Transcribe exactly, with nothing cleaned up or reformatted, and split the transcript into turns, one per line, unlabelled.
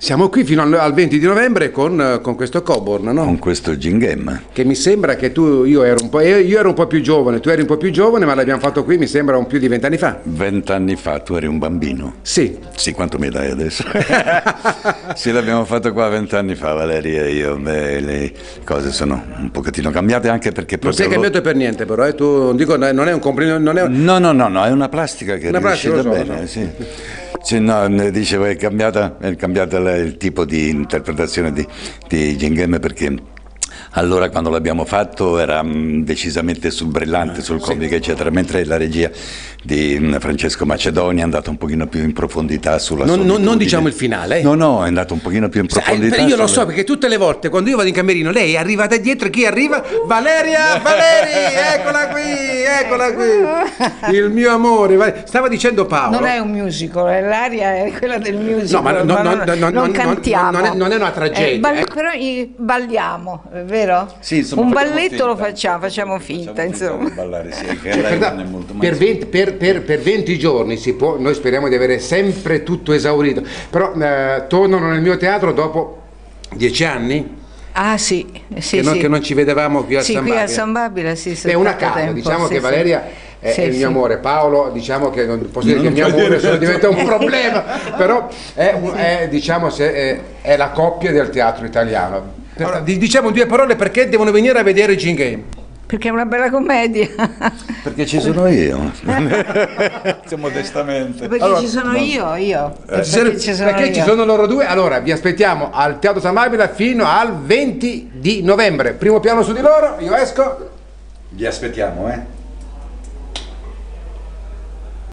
Siamo qui fino al, al venti di novembre con, con questo Coburn, no?
Con questo Gingem.
Che mi sembra che tu, io ero un po', io, io ero un po' più giovane, tu eri un po' più giovane, ma l'abbiamo fatto qui, mi sembra, un più di vent'anni fa.
Vent'anni fa, tu eri un bambino?
Sì.
Sì, quanto mi dai adesso? Sì, l'abbiamo fatto qua vent'anni fa, Valeria e io. Beh, le cose sono un pochettino cambiate anche perché
non sei cambiato
lo...
per niente, però, eh? Tu non dico, non è un complimento, non è un...
No, no, no, no, è una plastica che
una
è riuscita
plastica, lo so,
bene,
lo so.
sì. Sì, no, dicevo, è cambiata, è cambiata il tipo di interpretazione di, di Gingem perché allora quando l'abbiamo fatto era mh, decisamente sul brillante, sul comico, eccetera, mentre la regia di mh, Francesco Macedoni è andata un pochino più in profondità sulla
non, non, non diciamo il
solitudine.
finale. Eh?
No, no, è andato un pochino più in profondità.
Sai, io lo
sulla...
so perché tutte le volte quando io vado in camerino lei è arrivata dietro, chi arriva? Valeria, Valeri, eccola qui, eccola qui, il mio amore. Stava dicendo Paolo.
Non è un musical, è l'aria è quella del musical.
No, ma, no,
ma
no,
non,
no, no,
non
no,
cantiamo.
Non è, non è una tragedia.
Eh, ball-
eh.
Però i- balliamo, è vero?
Sì, insomma,
un
facciamo
balletto
finta.
lo facciamo, facciamo finta,
Facciamo
insomma.
di ballare, sì, che
Cioè,
lei
per,
non è molto
per,
mai-
venti, per, per, per venti giorni si può, noi speriamo di avere sempre tutto esaurito, però eh, tornano nel mio teatro dopo dieci anni
Ah sì, sì,
che, non,
sì.
che non ci vedevamo qui a
sì,
San
qui a
Babila.
San Babila, sì,
È una casa,
tempo,
diciamo
sì,
che
sì.
Valeria è,
Sì,
è il
sì.
mio amore, Paolo diciamo che non posso dire
Non
che il mio
puoi
amore
dire
se diventa un problema, però è, un- è, diciamo, se è, è la coppia del teatro italiano. Allora, di- diciamo due parole perché devono venire a vedere Gingem.
Perché è una bella commedia.
Perché ci sono io. Modestamente.
Perché
Allora,
ci sono io, io.
Ci sono-
Perché ci sono
perché
io.
ci sono loro due, allora vi aspettiamo al Teatro San Babila fino al venti di novembre. Primo piano su di loro, io esco.
Vi aspettiamo, eh?